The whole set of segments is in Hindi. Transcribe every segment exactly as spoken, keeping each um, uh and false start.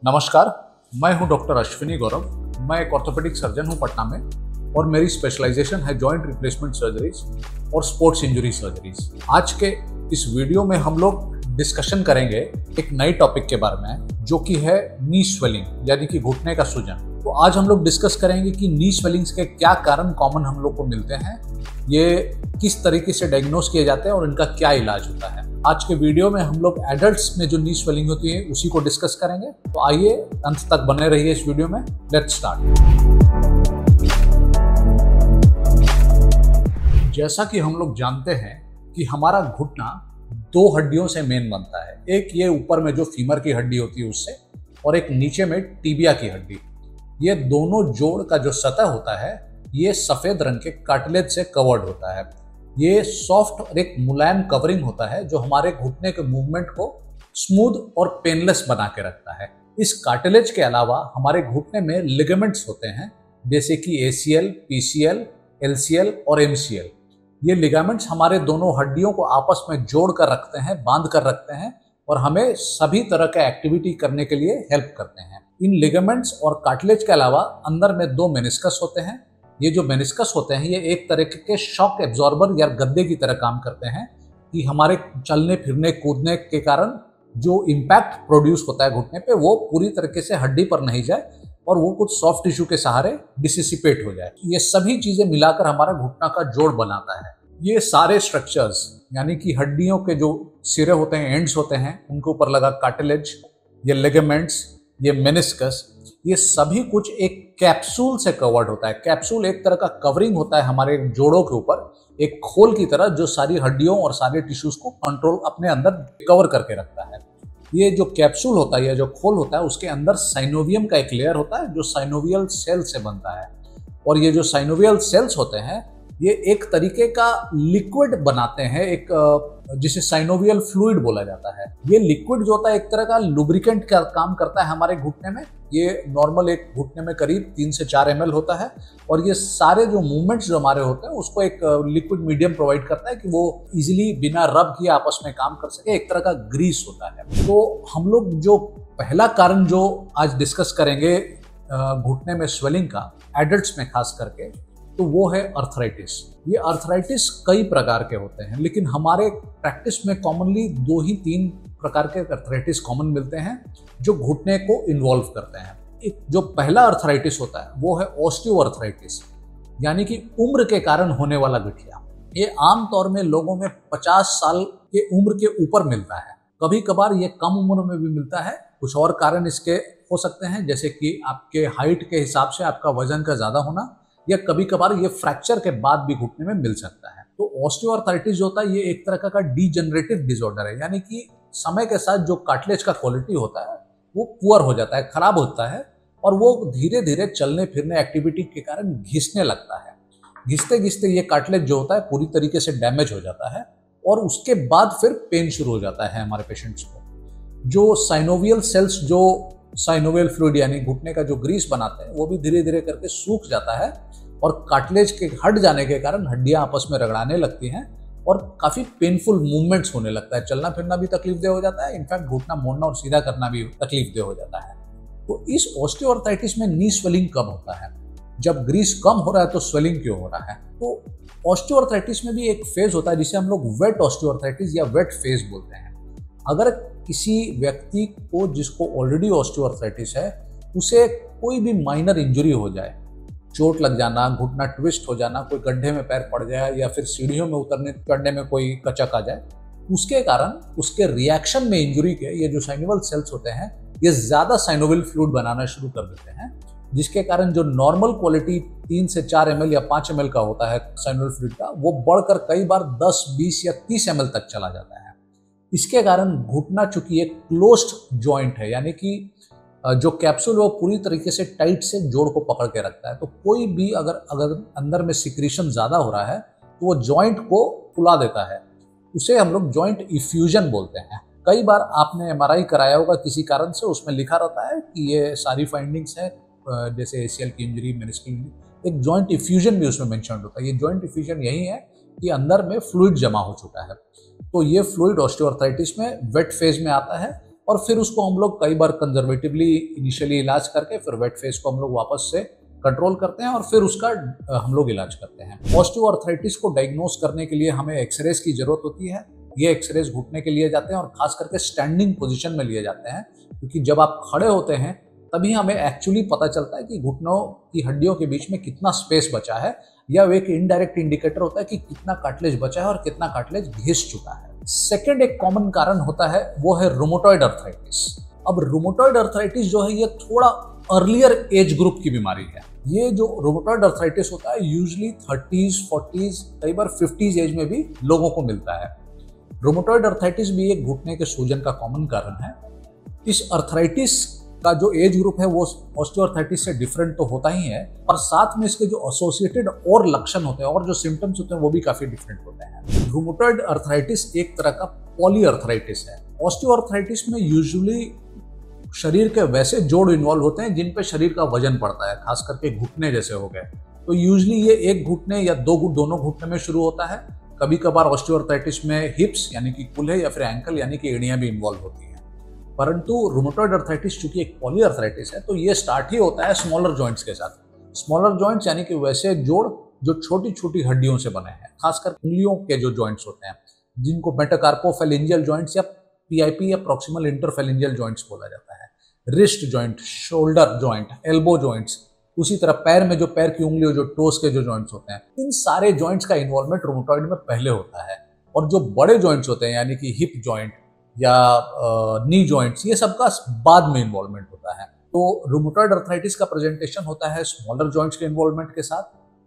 नमस्कार, मैं हूं डॉक्टर अश्विनी गौरव। मैं एक ऑर्थोपेडिक सर्जन हूं पटना में और मेरी स्पेशलाइजेशन है जॉइंट रिप्लेसमेंट सर्जरीज और स्पोर्ट्स इंजरी सर्जरीज। आज के इस वीडियो में हम लोग डिस्कशन करेंगे एक नई टॉपिक के बारे में जो कि है नी स्वेलिंग यानी कि घुटने का सूजन। तो आज हम लोग डिस्कस करेंगे कि नी स्वेलिंग्स के क्या कारण कॉमन हम लोग को मिलते हैं, ये किस तरीके से डायग्नोस किए जाते हैं और इनका क्या इलाज होता है। आज के वीडियो में हम लोग एडल्ट्स में जो नी स्वेलिंग होती है उसी को डिस्कस करेंगे। तो आइए अंत तक बने रहिए इस वीडियो में। Let's start. जैसा कि हम लोग जानते हैं कि हमारा घुटना दो हड्डियों से मेन बनता है, एक ये ऊपर में जो फीमर की हड्डी होती है उससे, और एक नीचे में टिबिया की हड्डी। ये दोनों जोड़ का जो सतह होता है ये सफेद रंग के कार्टिलेज से कवर्ड होता है। ये सॉफ्ट और एक मुलायम कवरिंग होता है जो हमारे घुटने के मूवमेंट को स्मूथ और पेनलेस बना के रखता है। इस कार्टिलेज के अलावा हमारे घुटने में लिगामेंट्स होते हैं जैसे कि A C L, P C L, L C L और एम सी एल। ये लिगामेंट्स हमारे दोनों हड्डियों को आपस में जोड़ कर रखते हैं, बांध कर रखते हैं और हमें सभी तरह के एक्टिविटी करने के लिए हेल्प करते हैं। इन लिगामेंट्स और कार्टिलेज के अलावा अंदर में दो मेनिस्कस होते हैं। ये जो मेनिस्कस होते हैं ये एक तरह के शॉक एब्जॉर्बर या गद्दे की तरह काम करते हैं कि हमारे चलने फिरने कूदने के कारण जो इम्पैक्ट प्रोड्यूस होता है घुटने पे वो पूरी तरीके से हड्डी पर नहीं जाए और वो कुछ सॉफ्ट टिश्यू के सहारे डिसिसिपेट हो जाए। ये सभी चीजें मिलाकर हमारा घुटना का जोड़ बनाता है। ये सारे स्ट्रक्चर्स यानी कि हड्डियों के जो सिरे होते हैं, एंड्स होते हैं, उनके ऊपर लगा कार्टिलेज, ये लिगामेंट्स, ये मेनिस्कस, ये सभी कुछ एक कैप्सूल से कवर्ड होता है। कैप्सूल एक तरह का कवरिंग होता है हमारे जोड़ों के ऊपर, एक खोल की तरह जो सारी हड्डियों और सारे टिश्यूज को कंट्रोल अपने अंदर कवर करके रखता है। ये जो कैप्सूल होता है या जो खोल होता है उसके अंदर साइनोवियम का एक लेयर होता है जो साइनोवियल सेल से बनता है। और ये जो साइनोवियल सेल्स होते हैं ये एक तरीके का लिक्विड बनाते हैं, एक जिसे साइनोवियल फ्लूइड बोला जाता है। ये लिक्विड जो होता है एक तरह का लुब्रिकेंट का काम करता है हमारे घुटने में। ये नॉर्मल एक घुटने में करीब तीन से चार एम एल होता है और ये सारे जो मूवमेंट्स जो हमारे होते हैं उसको एक लिक्विड मीडियम प्रोवाइड करता है कि वो इजीली बिना रब किए आपस में काम कर सके। एक तरह का ग्रीस होता है। तो हम लोग जो पहला कारण जो आज डिस्कस करेंगे घुटने में स्वेलिंग का, एडल्ट्स में खास करके, तो वो है अर्थराइटिस। ये अर्थराइटिस कई प्रकार के होते हैं लेकिन हमारे प्रैक्टिस में कॉमनली दो ही तीन प्रकार के अर्थराइटिस कॉमन मिलते हैं जो घुटने को इन्वॉल्व करते हैं। एक जो पहला अर्थराइटिस होता है वो है ऑस्टियोआर्थराइटिस यानी कि उम्र के कारण होने वाला गठिया। ये आमतौर में लोगों में पचास साल के उम्र के ऊपर मिलता है। कभी कभार ये कम उम्र में भी मिलता है। कुछ और कारण इसके हो सकते हैं जैसे कि आपके हाइट के हिसाब से आपका वजन का ज्यादा होना, या कभी कभार ये फ्रैक्चर के बाद भी घुटने में मिल सकता है। तो ऑस्टियोआर्थराइटिस जो होता है ये एक तरह का डीजनरेटिव डिसऑर्डर है यानी कि समय के साथ जो कार्टिलेज का क्वालिटी होता है वो पुअर हो जाता है, खराब होता है और वो धीरे धीरे चलने फिरने एक्टिविटी के कारण घिसने लगता है। घिसते घिसते ये कार्टिलेज जो होता है पूरी तरीके से डैमेज हो जाता है और उसके बाद फिर पेन शुरू हो जाता है हमारे पेशेंट्स को। जो साइनोवियल सेल्स जो साइनोवियल फ्लूइड यानी घुटने का जो ग्रीस बनाते हैं वो भी धीरे धीरे करके सूख जाता है और कार्टिलेज के हट जाने के कारण हड्डियां आपस में रगड़ाने लगती हैं और काफी पेनफुल मूवमेंट्स होने लगता है। चलना फिरना भी तकलीफ दे हो जाता है, इनफैक्ट घुटना मोड़ना और सीधा करना भी तकलीफ दे हो जाता है। तो इस ऑस्टियोआर्थराइटिस में नी स्वेलिंग कब होता है? जब ग्रीस कम हो रहा है तो स्वेलिंग क्यों हो रहा है? तो ऑस्टियोआर्थराइटिस में भी एक फेज होता है जिसे हम लोग वेट ऑस्टियोआर्थराइटिस या वेट फेज बोलते हैं। अगर किसी व्यक्ति को जिसको ऑलरेडी ऑस्टियोआर्थराइटिस है उसे कोई भी माइनर इंजरी हो जाए, चोट लग जाना, घुटना ट्विस्ट हो जाना, कोई गड्ढे में पैर पड़ जाए या फिर सीढ़ियों में उतरने चढ़ने में कोई कचक आ जाए, उसके कारण उसके रिएक्शन में इंजरी के ये जो साइनोवियल सेल्स होते हैं ये ज्यादा साइनोवियल फ्लूइड बनाना शुरू कर देते हैं, जिसके कारण जो नॉर्मल क्वालिटी तीन से चार एम एल या पाँच एम एल का होता है साइनोवियल फ्लूइड का वो बढ़कर कई बार दस, बीस या तीस एम एल तक चला जाता है। इसके कारण घुटना चूंकि एक क्लोज्ड जॉइंट है यानी कि जो कैप्सूल वो पूरी तरीके से टाइट से जोड़ को पकड़ के रखता है, तो कोई भी अगर अगर अंदर में सिक्रीशन ज्यादा हो रहा है तो वो जॉइंट को फुला देता है। उसे हम लोग जॉइंट इफ्यूजन बोलते हैं। कई बार आपने एम आर आई कराया होगा किसी कारण से, उसमें लिखा रहता है कि ये सारी फाइंडिंग्स है जैसे ए सी एल की इंजरी, मेनिस्कल इंजरी, एक जॉइंट इफ्यूजन भी उसमें मेंशन होता है। ये जॉइंट इफ्यूजन यही है कि अंदर में फ्लूइड जमा हो चुका है। तो ये फ्लूइड ऑस्टियोआर्थराइटिस में वेट फेज में आता है और फिर उसको हम लोग कई बार कंजर्वेटिवली इनिशियली इलाज करके फिर वेट फेस को हम लोग वापस से कंट्रोल करते हैं और फिर उसका हम लोग इलाज करते हैं। ऑस्टियोआर्थराइटिस को डायग्नोस करने के लिए हमें एक्सरेज की जरूरत होती है। ये एक्सरेज घुटने के लिए जाते हैं और खास करके स्टैंडिंग पोजीशन में लिए जाते हैं, क्योंकि जब आप खड़े होते हैं तभी हमें एक्चुअली पता चलता है कि घुटनों की हड्डियों के बीच में कितना स्पेस बचा है, या वो एक इनडायरेक्ट इंडिकेटर होता है कि कितना कार्टिलेज बचा है और कितना कार्टिलेज घिस चुका है। सेकेंड एक कॉमन कारण होता है वो है रूमेटॉइड अर्थराइटिस। अब रूमेटॉइड अर्थराइटिस जो है ये थोड़ा अर्लियर एज ग्रुप की बीमारी है। ये जो रूमेटॉइड अर्थराइटिस होता है यूजुअली थर्टीज, फोर्टीज, कई बार फिफ्टीज एज में भी लोगों को मिलता है। रूमेटॉइड अर्थराइटिस भी एक घुटने के सूजन का कॉमन कारण है। इस अर्थराइटिस का जो एज ग्रुप है वो ऑस्टियोआर्थराइटिस से डिफरेंट तो होता ही है, पर साथ में इसके जो एसोसिएटेड और लक्षण होते हैं और जो सिम्टम्स होते हैं वो भी काफी डिफरेंट होते हैं। रूमेटॉइड अर्थराइटिस एक तरह का पॉलीआर्थराइटिस है। ऑस्टियोआर्थराइटिस में यूजुअली शरीर के वैसे जोड़ इन्वॉल्व होते हैं जिन पे शरीर का वजन पड़ता है, खास करके घुटने जैसे हो गए। तो यूजुअली ये एक घुटने या दो दोनों घुटने में शुरू होता है। कभी कभार ऑस्टियोआर्थराइटिस में हिप्स यानी कि कूल्हे या फिर एंकल यानी कि एड़ियां भी इन्वॉल्व होती हैं। परंतु रूमेटॉइड अर्थराइटिस चूंकि एक पॉलीआर्थराइटिस है तो ये स्टार्ट ही होता है स्मॉलर जॉइंट्स के साथ। स्मॉलर जॉइंट्स यानी कि वैसे जोड़ जो छोटी छोटी हड्डियों से बने हैं, खासकर उंगलियों के जो जॉइंट्स होते हैं जिनको मेटाकार्पोफेलेंजियल जॉइंट्स या पीआईपी या प्रॉक्सिमल इंटरफेलेंजियल जॉइंट्स बोला जाता है। Wrist joint, shoulder joint, elbow joints, उसी तरह पैर में जो पैर की उंगली जो टोस के जो जॉइंट्स होते हैं, इन सारे जॉइंट्स का इन्वॉल्वमेंट रूमेटॉइड में पहले होता है। और जो बड़े जॉइंट्स होते हैं यानी कि हिप जॉइंट या नी जॉइंट्स, ये सबका बाद में इन्वॉल्वमेंट होता है। तो रूमेटॉइड अर्थराइटिस का प्रेजेंटेशन होता है स्मॉलर जॉइंट्स के इन्वॉल्वमेंट के साथ,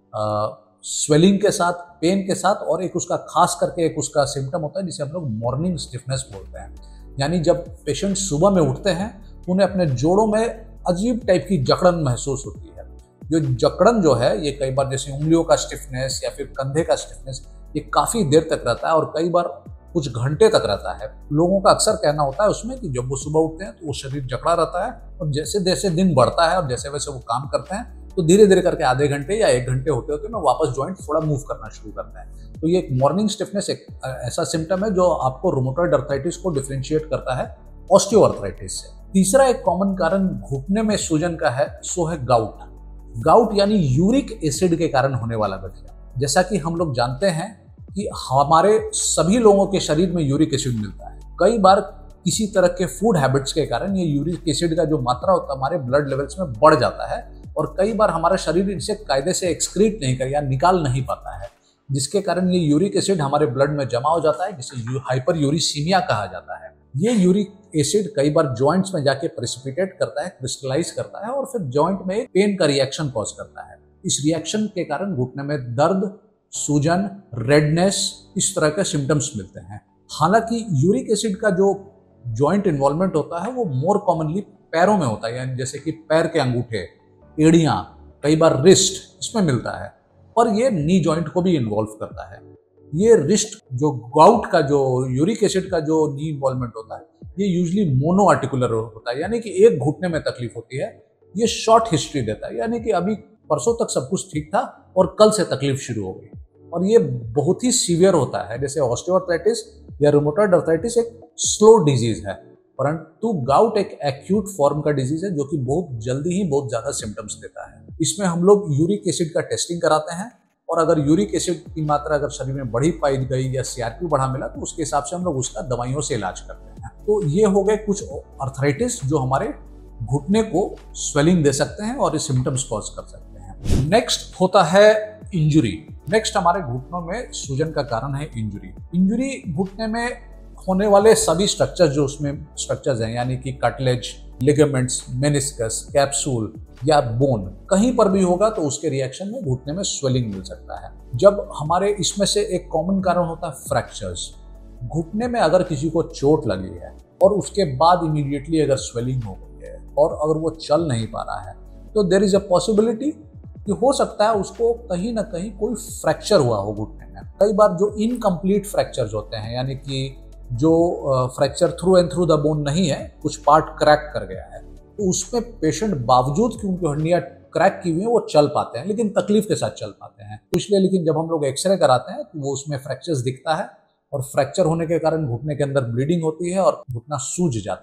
स्वेलिंग के साथ, पेन के साथ, और एक उसका खास करके एक उसका सिम्टम होता है जिसे हम लोग मॉर्निंग स्टिफनेस बोलते हैं। यानी जब पेशेंट सुबह में उठते हैं उन्हें अपने जोड़ों में अजीब टाइप की जकड़न महसूस होती है। जो जकड़न जो है ये कई बार जैसे उंगलियों का स्टिफनेस या फिर कंधे का स्टिफनेस ये काफी देर तक रहता है और कई बार कुछ घंटे तक रहता है। लोगों का अक्सर कहना होता है उसमें कि जब वो सुबह उठते हैं तो वो शरीर जकड़ा रहता है और जैसे जैसे दिन बढ़ता है और जैसे वैसे वो काम करते हैं तो धीरे धीरे करके आधे घंटे या एक घंटे होते होते में वापस जॉइंट थोड़ा मूव करना शुरू करते हैं। तो ये एक मॉर्निंग स्टिफनेस एक ऐसा सिम्टम है जो आपको रूमेटॉइड अर्थराइटिस को डिफरेंशिएट करता है ऑस्टियोआर्थराइटिस से। तीसरा एक कॉमन कारण घुटने में सूजन का है सो है गाउट। गाउट यानी यूरिक एसिड के कारण होने वाला गठिया। जैसा कि हम लोग जानते हैं कि हमारे सभी लोगों के शरीर में यूरिक एसिड मिलता है। कई बार किसी तरह के फूड हैबिट्स के कारण ये यूरिक एसिड का जो मात्रा होता है हमारे ब्लड लेवल्स में बढ़ जाता है और कई बार हमारा शरीर इसे कायदे से एक्सक्रीट नहीं कर या निकाल नहीं पाता है, जिसके कारण ये यूरिक एसिड हमारे ब्लड में जमा हो जाता है जिसे हाइपर यूरिसीमिया कहा जाता है। ये यूरिक एसिड कई बार जॉइंट्स में जाके प्रेसिपिटेट करता है, क्रिस्टलाइज करता है और फिर जॉइंट में एक पेन का रिएक्शन कॉज करता है। इस रिएक्शन के कारण घुटने में दर्द, सूजन, रेडनेस, इस तरह के सिम्टम्स मिलते हैं। हालांकि यूरिक एसिड का जो जॉइंट इन्वॉल्वमेंट होता है वो मोर कॉमनली पैरों में होता है, यानी जैसे कि पैर के अंगूठे, एड़ियां, कई बार रिस्ट, इसमें मिलता है। और ये नी जॉइंट को भी इन्वॉल्व करता है। ये रिस्ट जो गाउट का जो यूरिक एसिड का जो नी इन्वॉल्वमेंट होता है ये यूजुअली मोनो आर्टिकुलर होता है, यानी कि एक घुटने में तकलीफ होती है। ये शॉर्ट हिस्ट्री देता है, यानी कि अभी परसों तक सब कुछ ठीक था और कल से तकलीफ शुरू हो गई। और ये बहुत ही सीवियर होता है। जैसे ऑस्टियोआर्थराइटिस या रूमेटॉइड अर्थराइटिस एक स्लो डिजीज है, परंतु गाउट एक एक्यूट फॉर्म का डिजीज है जो कि बहुत जल्दी ही बहुत ज्यादा सिम्टम्स देता है। इसमें हम लोग यूरिक एसिड का टेस्टिंग कराते हैं और अगर यूरिक एसिड की मात्रा अगर शरीर में बढ़ी पाई गई या सीआरपी बढ़ा मिला तो उसके हिसाब से हम लोग उसका दवाइयों से इलाज करते हैं। तो ये हो गए कुछ अर्थराइटिस जो हमारे घुटने को स्वेलिंग दे सकते हैं और ये सिम्टम्स कॉज कर सकते हैं। नेक्स्ट होता है इंजुरी। नेक्स्ट हमारे घुटनों में सूजन का कारण है इंजुरी। इंजुरी घुटने में होने वाले सभी स्ट्रक्चर जो उसमें स्ट्रक्चर्स हैं, यानी कि कार्टिलेज, लिगामेंट्स, मेनिस्कस, कैप्सूल या बोन, कहीं पर भी होगा तो उसके रिएक्शन में घुटने में स्वेलिंग मिल सकता है। जब हमारे इसमें से एक कॉमन कारण होता है फ्रैक्चर्स। घुटने में अगर किसी को चोट लगी है और उसके बाद इमीडिएटली अगर स्वेलिंग हो गई है और अगर वो चल नहीं पा रहा है तो देयर इज अ पॉसिबिलिटी कि हो सकता है उसको कहीं ना कहीं कोई फ्रैक्चर हुआ हो घुटने में। कई बार जो इनकम्प्लीट फ्रैक्चर्स होते हैं, यानी कि जो fracture through and through the bone नहीं है, कुछ पार्ट क्रैक कर गया है, तो उसमें पेशेंट बावजूद कि उनकी हड्डियां क्रैक की हुई हैं वो चल पाते हैं, लेकिन तकलीफ के साथ चल पाते हैं। तो इसलिए लेकिन जब हम लोग एक्सरे कराते हैं तो वो उसमें फ्रैक्चर्स दिखता है और फ्रैक्चर होने के कारण घुटने के अंदर ब्लीडिंग होती है और घुटना सूज जाता है।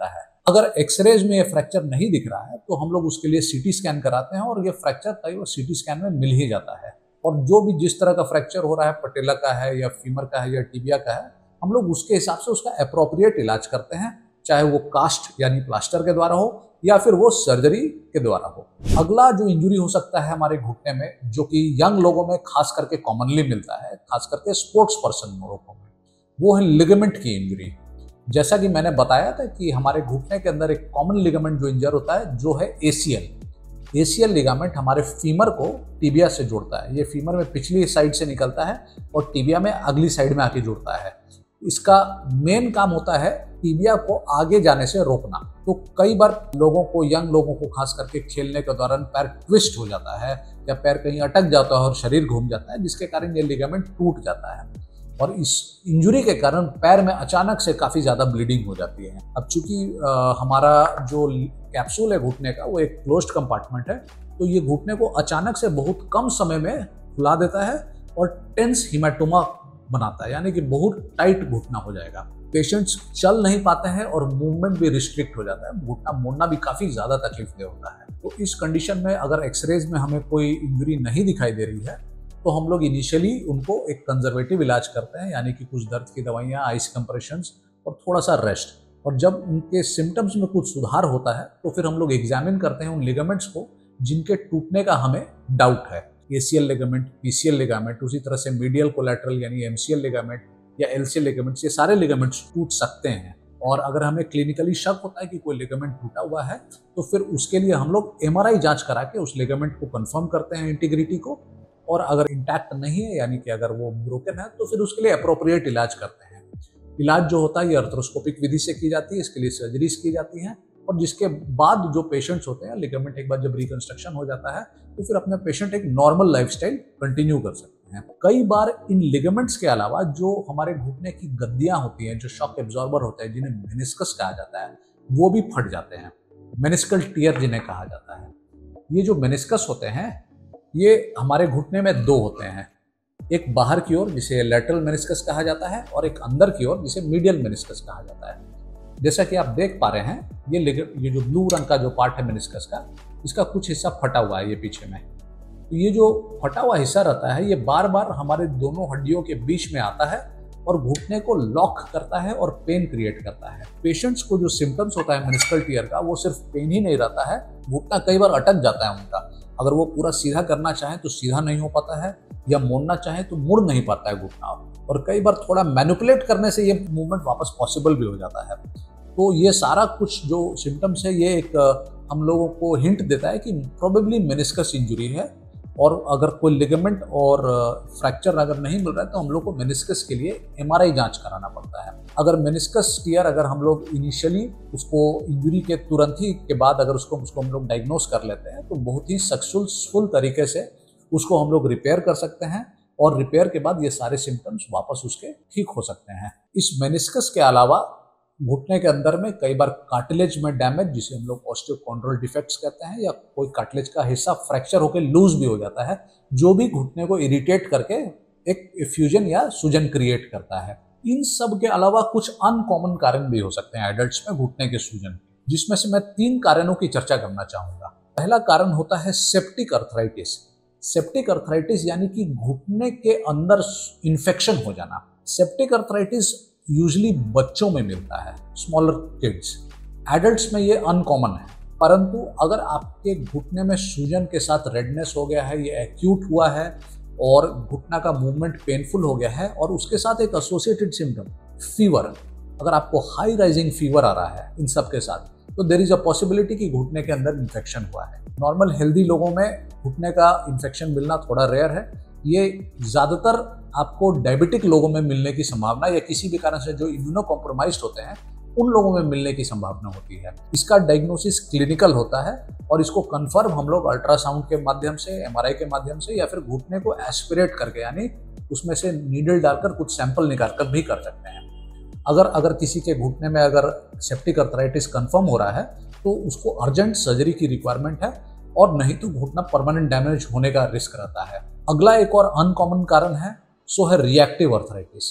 अगर एक्सरेज में ये फ्रैक्चर नहीं दिख रहा है तो हम लोग उसके लिए सीटी स्कैन कराते हैं और ये फ्रैक्चर कई बार सीटी स्कैन में मिल ही जाता है। और जो भी जिस तरह का फ्रैक्चर हो रहा है, पटेला का है या फीमर का है या टिबिया का है, हम लोग उसके हिसाब से उसका अप्रोप्रिएट इलाज करते हैं, चाहे वो कास्ट यानी प्लास्टर के द्वारा हो या फिर वो सर्जरी के द्वारा हो। अगला जो इंजरी हो सकता है हमारे घुटने में, जो कि यंग लोगों में खास करके कॉमनली मिलता है, खास करके स्पोर्ट्स पर्सन लोगों में, वो है लिगामेंट की इंजरी। जैसा कि मैंने बताया था कि हमारे घुटने के अंदर एक कॉमन लिगामेंट जो इंजर होता है जो है एसीएल। एसीएल लिगामेंट हमारे फीमर को टिबिया से जोड़ता है। ये फीमर में पिछली साइड से निकलता है और टिबिया में अगली साइड में आके जुड़ता है। इसका मेन काम होता है टिबिया को आगे जाने से रोकना। तो कई बार लोगों को, यंग लोगों को खास करके खेलने के दौरान पैर ट्विस्ट हो जाता है या पैर कहीं अटक जाता है और शरीर घूम जाता है, जिसके कारण ये लिगामेंट टूट जाता है और इस इंजरी के कारण पैर में अचानक से काफ़ी ज़्यादा ब्लीडिंग हो जाती है। अब चूंकि हमारा जो कैप्सूल है घुटने का वो एक क्लोज्ड कंपार्टमेंट है, तो ये घुटने को अचानक से बहुत कम समय में फुला देता है और टेंस हिमेटोमा बनाता है, यानी कि बहुत टाइट घुटना हो जाएगा। पेशेंट्स चल नहीं पाते हैं और मूवमेंट भी रिस्ट्रिक्ट हो जाता है, घुटना मोड़ना भी काफ़ी ज़्यादा तकलीफदेह होता है। तो इस कंडीशन में अगर एक्सरेज में हमें कोई इंजरी नहीं दिखाई दे रही है तो हम लोग इनिशियली उनको एक कंजर्वेटिव इलाज करते हैं, यानी कि कुछ दर्द की दवाइयाँ, आइस कंप्रेशंस और थोड़ा सा रेस्ट। और जब उनके सिम्टम्स में कुछ सुधार होता है तो फिर हम लोग एग्जामिन करते हैं उन लिगामेंट्स को जिनके टूटने का हमें डाउट है। एसीएल लिगामेंट, पीसीएल लिगामेंट, उसी तरह से मीडियल कोलैटरल यानी एमसीएल लिगामेंट या एलसीएल लिगामेंट्स, ये सारे लिगामेंट्स टूट सकते हैं। और अगर हमें क्लिनिकली शक होता है कि कोई लिगामेंट टूटा हुआ है तो फिर उसके लिए हम लोग एमआरआई जांच करा के उस लिगामेंट को कंफर्म करते हैं इंटीग्रिटी को, और अगर इंटैक्ट नहीं है यानी कि अगर वो ब्रोकन है तो फिर उसके लिए अप्रोप्रिएट इलाज करते हैं। इलाज जो होता है ये आर्थ्रोस्कोपिक विधि से की जाती है, इसके लिए सर्जरीज की जाती हैं और जिसके बाद जो पेशेंट्स होते हैं, लिगामेंट एक बार जब रिकंस्ट्रक्शन हो जाता है तो फिर अपने पेशेंट एक नॉर्मल लाइफस्टाइल कंटिन्यू कर सकते हैं। कई बार इन लिगामेंट्स के अलावा जो हमारे घुटने की गद्दियां होती हैं, जो शॉक एब्जॉर्बर होते हैं, जिन्हें मेनिस्कस कहा जाता है, वो भी फट जाते हैं। मेनिस्कल टियर जिन्हें कहा जाता है। ये जो मेनिस्कस होते हैं ये हमारे घुटने में दो होते हैं, एक बाहर की ओर जिसे लैटरल मेनिस्कस कहा जाता है और एक अंदर की ओर जिसे मीडियल मेनिस्कस कहा जाता है। जैसा कि आप देख पा रहे हैं, ये ये जो ब्लू रंग का जो पार्ट है मेनिस्कस का, इसका कुछ हिस्सा फटा हुआ है ये पीछे में। तो ये जो फटा हुआ हिस्सा रहता है ये बार बार हमारे दोनों हड्डियों के बीच में आता है और घुटने को लॉक करता है और पेन क्रिएट करता है। पेशेंट्स को जो सिम्टम्स होता है मेनिस्कल टियर का, वो सिर्फ पेन ही नहीं रहता है, घुटना कई बार अटक जाता है उनका। अगर वो पूरा सीधा करना चाहे तो सीधा नहीं हो पाता है, या मोड़ना चाहे तो मुड़ नहीं पाता है घुटना, और कई बार थोड़ा मैनिपुलेट करने से ये मूवमेंट वापस पॉसिबल भी हो जाता है। तो ये सारा कुछ जो सिम्टम्स है ये एक हम लोगों को हिंट देता है कि प्रोबेबली मेनिस्कस इंजरी है, और अगर कोई लिगामेंट और फ्रैक्चर अगर नहीं मिल रहा है तो हम लोग को मेनिस्कस के लिए एमआरआई जांच कराना पड़ता है। अगर मेनिस्कस टियर अगर हम लोग इनिशियली उसको इंजरी के तुरंत ही के बाद अगर उसको उसको हम लोग डायग्नोस कर लेते हैं तो बहुत ही सक्सेसफुल तरीके से उसको हम लोग रिपेयर कर सकते हैं, और रिपेयर के बाद ये सारे सिम्टम्स वापस उसके ठीक हो सकते हैं। इस मेनिस्कस के अलावा घुटने के अंदर में कई बार कार्टिलेज में डैमेज, जिसे हम लोग ऑस्टियोकॉन्ड्रोल डिफेक्ट्स कहते हैं, या कोई कार्टिलेज का हिस्सा फ्रैक्चर होकर लूज भी हो जाता है, जो भी घुटने को इरिटेट करके एक फ्यूजन या सूजन क्रिएट करता है। इन सब के अलावा कुछ अनकॉमन कारण भी हो सकते हैं एडल्ट्स में घुटने के सूजन, जिसमें से मैं तीन कारणों की चर्चा करना चाहूंगा। पहला कारण होता है सेप्टिक अर्थराइटिस। सेप्टिक अर्थराइटिस यानी कि घुटने के अंदर इन्फेक्शन हो जाना। सेप्टिक अर्थराइटिस यूजली बच्चों में मिलता है, स्मॉलर किड्स। एडल्ट्स में ये अनकॉमन है, परंतु अगर आपके घुटने में सूजन के साथ रेडनेस हो गया है, ये एक्यूट हुआ है और घुटना का मूवमेंट पेनफुल हो गया है, और उसके साथ एक एसोसिएटेड सिम्टम फीवर, अगर आपको हाई राइजिंग फीवर आ रहा है इन सब के साथ, तो देयर इज अ पॉसिबिलिटी कि घुटने के अंदर इन्फेक्शन हुआ है। नॉर्मल हेल्दी लोगों में घुटने का इन्फेक्शन मिलना थोड़ा रेयर है। ये ज़्यादातर आपको डायबिटिक लोगों में मिलने की संभावना, या किसी भी कारण से जो इम्यूनो कॉम्प्रोमाइज्ड होते हैं उन लोगों में मिलने की संभावना होती है। इसका डायग्नोसिस क्लिनिकल होता है और इसको कंफर्म हम लोग अल्ट्रासाउंड के माध्यम से, एमआरआई के माध्यम से, या फिर घुटने को एस्पिरेट करके यानी उसमें से नीडल डालकर कुछ सैंपल निकाल कर भी कर सकते हैं। अगर अगर किसी के घुटने में अगर सेप्टिक अर्थराइटिस कंफर्म हो रहा है तो उसको अर्जेंट सर्जरी की रिक्वायरमेंट है, और नहीं तो घुटना परमानेंट डैमेज होने का रिस्क रहता है। अगला एक और अनकॉमन कारण है, सो है reactive arthritis.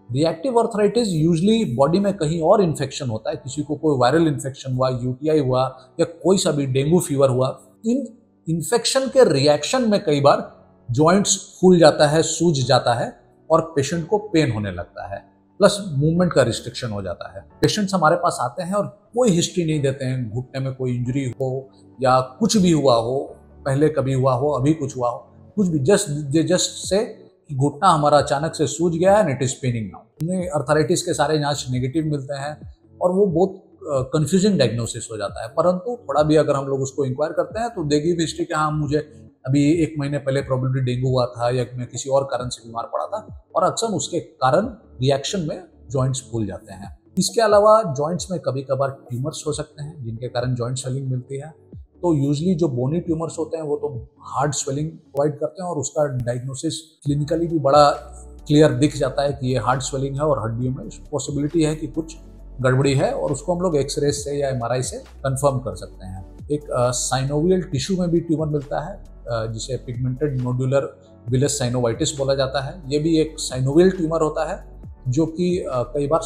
Reactive arthritis usually body में कहीं और इन्फेक्शन होता है, किसी को कोई वायरल इन्फेक्शन हुआ, यूटीआई हुआ या कोई सा भी डेंगू फीवर हुआ, इन इन्फेक्शन के रिएक्शन में कई बार जॉइंट्स फूल जाता है, सूज जाता है और पेशेंट को पेन होने लगता है, प्लस मूवमेंट का रिस्ट्रिक्शन हो जाता है। पेशेंट्स हमारे पास आते हैं और कोई हिस्ट्री नहीं देते हैं, घुटने में कोई इंजरी हो या कुछ भी हुआ हो, पहले कभी हुआ हो, अभी कुछ हुआ हो, कुछ भी, जस्ट दे जस्ट से घुटना हमारा अचानक से सूज गया है and it is paining now. उन्हें अर्थराइटिस के सारे जांच नेगेटिव मिलते हैं और वो बहुत कंफ्यूजिंग डायग्नोसिस हो जाता है। परंतु थोड़ा भी अगर हम लोग उसको इंक्वायर करते हैं तो दे गिव हिस्ट्री कि हाँ मुझे अभी एक महीने पहले प्रोबेबली डेंगू हुआ था या मैं किसी और कारण से बीमार पड़ा था, और अक्सर उसके कारण रिएक्शन में जॉइंट्स फूल जाते हैं। इसके अलावा जॉइंट्स में कभी कभार ट्यूमर्स हो सकते हैं जिनके कारण जॉइंट स्वेलिंग मिलती है। तो यूजली जो बोनी ट्यूमर्स होते हैं वो तो हार्ड स्वेलिंग प्रोवाइड करते हैं और उसका डायग्नोसिस क्लिनिकली भी बड़ा क्लियर दिख जाता है कि ये हार्ड स्वेलिंग है और हड्डियों में पॉसिबिलिटी है कि कुछ गड़बड़ी है, और उसको हम लोग एक्सरे से या एमआरआई से कंफर्म कर सकते हैं। एक साइनोवियल टिश्यू में भी ट्यूमर मिलता है uh, जिसे पिगमेंटेड नोडुलर विलस साइनोवाइटिस बोला जाता है। ये भी एक साइनोवियल ट्यूमर होता है जो कि uh, कई बार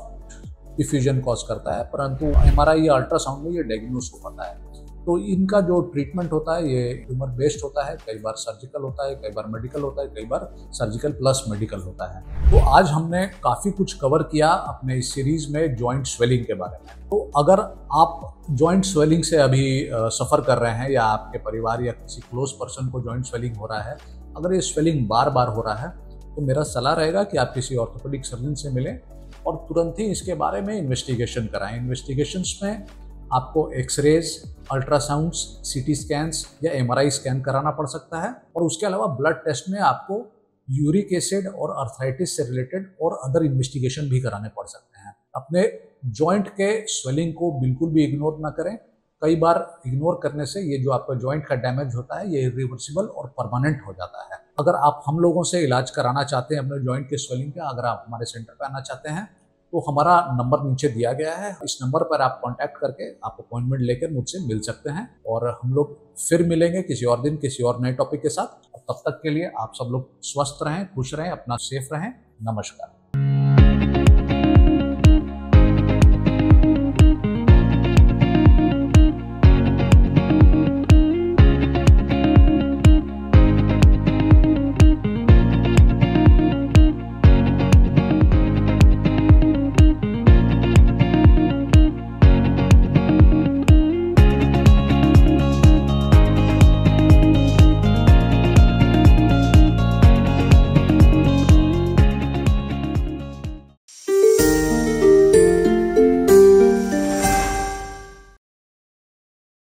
सॉफ्ट डिफ्यूजन कॉज करता है, परंतु एमआरआई या अल्ट्रासाउंड में ये डायग्नोस हो पाता है। तो इनका जो ट्रीटमेंट होता है ये ट्यूमर बेस्ड होता है, कई बार सर्जिकल होता है, कई बार मेडिकल होता है, कई बार सर्जिकल प्लस मेडिकल होता है। तो आज हमने काफ़ी कुछ कवर किया अपने इस सीरीज में जॉइंट स्वेलिंग के बारे में। तो अगर आप जॉइंट स्वेलिंग से अभी सफ़र कर रहे हैं या आपके परिवार या किसी क्लोज पर्सन को जॉइंट स्वेलिंग हो रहा है, अगर ये स्वेलिंग बार बार हो रहा है तो मेरा सलाह रहेगा कि आप किसी ऑर्थोपेडिक सर्जन से मिलें और तुरंत ही इसके बारे में इन्वेस्टिगेशन कराएं। इन्वेस्टिगेशंस में आपको एक्सरेज, अल्ट्रासाउंड्स, सीटी स्कैन्स या एमआरआई स्कैन कराना पड़ सकता है, और उसके अलावा ब्लड टेस्ट में आपको यूरिक एसिड और अर्थराइटिस से रिलेटेड और अदर इन्वेस्टिगेशन भी कराने पड़ सकते हैं। अपने जॉइंट के स्वेलिंग को बिल्कुल भी इग्नोर ना करें। कई बार इग्नोर करने से ये जो आपका जॉइंट का डैमेज होता है ये इरिवर्सिबल और परमानेंट हो जाता है। अगर आप हम लोगों से इलाज कराना चाहते हैं अपने जॉइंट के स्वेलिंग का, अगर आप हमारे सेंटर पर आना चाहते हैं तो हमारा नंबर नीचे दिया गया है। इस नंबर पर आप कांटेक्ट करके आप अपॉइंटमेंट लेकर मुझसे मिल सकते हैं, और हम लोग फिर मिलेंगे किसी और दिन किसी और नए टॉपिक के साथ। तब तक के लिए आप सब लोग स्वस्थ रहें, खुश रहें, अपना सेफ रहें। नमस्कार।